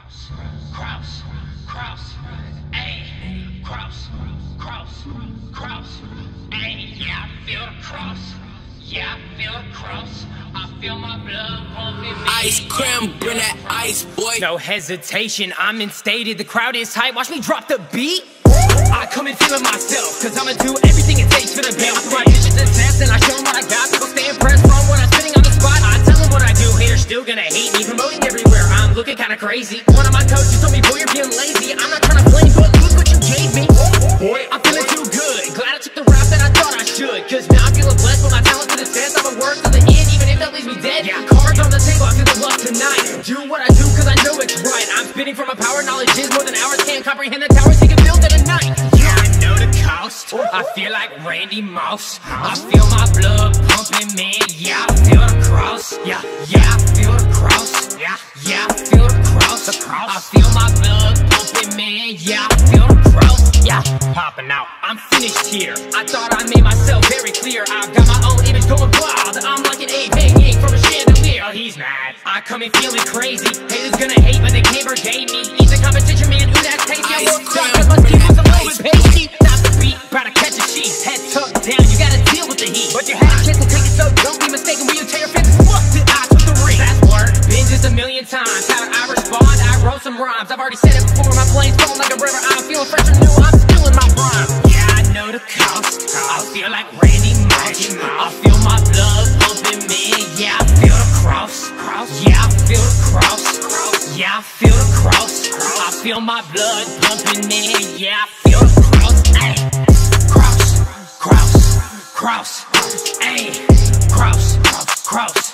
Cross, cross, ayy, cross, cross, cross, ayy, yeah, I feel the cross, yeah, I feel the cross, I feel my blood pumping. Ice cream, bring that ice, boy. No hesitation, I'm instated, the crowd is hype, watch me drop the beat. I come and feel it myself, cause I'ma do everything it takes for the beat. I put my digits in test and I show them what I got. People stay impressed from what I'm spitting on the spot. I tell them what I do, haters still gonna hate me. Promoting everywhere, I'm looking kinda crazy. One of my coaches told me, boy, you're being lazy. I'm not trying to blame, but look what you gave me. Boy, I'm feeling too good, glad I took the route that I thought I should. Cause now I'm feeling blessed with my talent to the test. I'ma work to the end, even if that leaves me dead. Yeah, cards on the table, I feel the love tonight. Do what I do cause I know it's right. I'm spitting from a power, knowledge is more than hours. Can't comprehend the towers, he can build in a night. Yeah, I know the cost, I feel like Randy Moss. I feel my blood pumping, man, yeah, I feel the cross. Yeah, yeah, I feel the cross. Yeah, yeah, I feel the cross. I feel my blood pumping, man, yeah, I feel the cross. Yeah, popping out, I'm finished here. I thought I made myself very clear. I've got my own image going wild. I'm like an ape hanging from a chandelier. Oh, he's mad, I come in feeling crazy. Haters gonna hate, but they can't brigade me. Easy competition, man, ooh, that's tasty. I work hard, cause my skin was a little bit pasty. Not the beat, about to catch a sheet. Head tucked down, you gotta deal with the heat. But you had a chance to take it, so don't be mistaken when you tell your fans, fuck did I took the ring. That's work, been just a million times. How I respond, I wrote some rhymes. I've already said it before, my plane's flowing like a river. I'm feeling fresh and new, I'm still in my prime. Yeah, I know the cost, I feel like Randy Moss. I feel my blood pumping, man, yeah, I feel the cross. Yeah, I feel the cross. Yeah, I feel the cross. I feel my blood pumping, man, yeah, I feel the cross. Ay, cross, cross, cross, ay, cross, cross,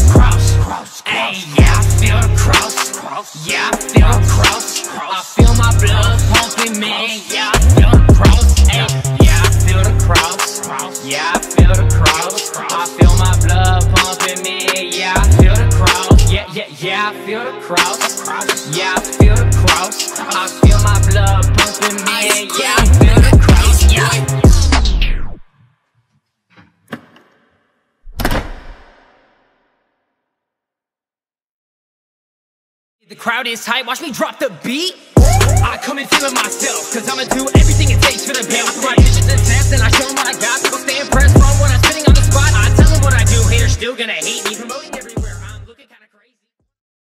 cross, ay, yeah, I feel the cross. Yeah, I feel the cross. I feel my blood pumping, man, yeah, I feel the cross. Ay, yeah, I feel the cross. Yeah, I feel the cross. I feel my blood pumping, man, yeah, I feel the cross. Yeah, yeah, I feel the cross. Yeah, I feel the cross. I feel my blood pumping, man, yeah, I feel the cross. Yeah. The crowd is hype, watch me drop the beat. I come and feel it myself, cause I'ma do everything it takes for the beat.